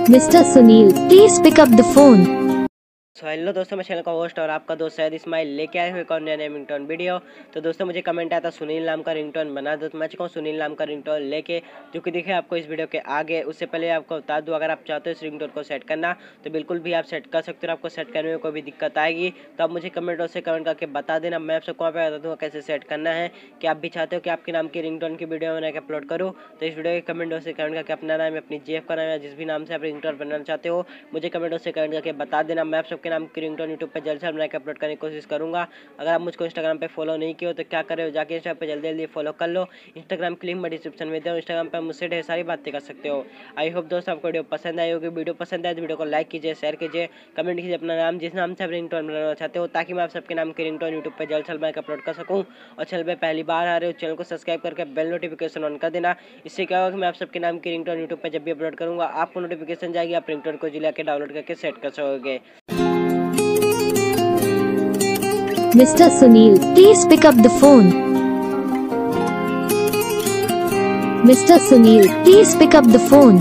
Mr. Sunil, please pick up the phone. Hello दोस्तों, मैं channel का होस्ट और आपका दोस्त सैयद इस्माइल लेके आए हुए एक और नया रिंगटोन वीडियो। तो दोस्तों मुझे कमेंट आया था सुनील नाम का रिंगटोन बना दो, तो मैं चुका हूँ सुनील नाम का रिंगटोन लेके, जो कि दिखे आपको इस वीडियो के आगे। उससे पहले आपको बता दूँ, अगर आप चाहते हो इस रिंगटोन को सेट करना तो बिल्कुल भी आप सेट कर सकते हो। आपको सेट करने में कोई भी दिक्कत आएगी तो आप मुझे कमेंट से कमेंट करके बता देना। मैं आपसे वहाँ पर बता दूँगा कैसे सेट करना है। कि आप भी चाहते हो कि आपके नाम की रिंगटोन की वीडियो बना के अपलोड करूँ, तो इस वीडियो के कमेंट से कमेंट करके अपना नाम, अपनी जेफ का नाम या जिस भी नाम से आप रिंगटोन बनाना चाहते हो मुझे कमेंट से कमेंट करके बता देना। मैं आप सबके नाम की रिंगटोन यूट्यूब पे जल्द से जल्द बना के अपलोड करने की कोशिश करूंगा। अगर आप मुझको इंस्टाग्राम पे फॉलो नहीं किए हो तो क्या करो, जाके इंस्टाग्राम पे जल्दी जल्दी फॉलो कर लो। इंस्टाग्राम की लिंक मैं डिस्क्रिप्शन में दे दूँ। इंस्टाग्राम पर मुझसे ढेर सारी बातें कर सकते हो। आई होप दोस्तों आपको वीडियो पसंद आई होगी। वीडियो पसंद आए तो वीडियो को लाइक कीजिए, शेयर कीजिए, कमेंट कीजिए अपना नाम, जिस नाम से आप रिंगटोन बनाना चाहते हो, ताकि मैं आप सबके नाम की रिंगटोन यूट्यूब पर जल्द से जल्द बना के अपलोड कर सकूँ। और चैनल पर पहली बार आ रहे हो, चैनल को सब्सक्राइब करके बेल नोटिफिकेशन ऑन कर देना। इससे क्या होगा कि मैं आप सबके नाम की रिंगटोन यूट्यूब पर जब भी अपलोड करूँगा आपको नोटिफिकेशन जाएगी, आप रिंगटोन को जिला के डाउनलोड करके सेट कर सकोगे। Mr. Sunil, please pick up the phone. Mr. Sunil, please pick up the phone.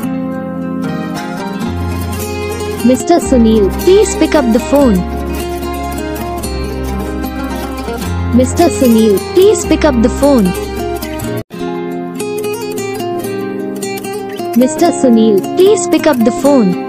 Mr. Sunil, please pick up the phone. Mr. Sunil, please pick up the phone. Mr. Sunil, please pick up the phone.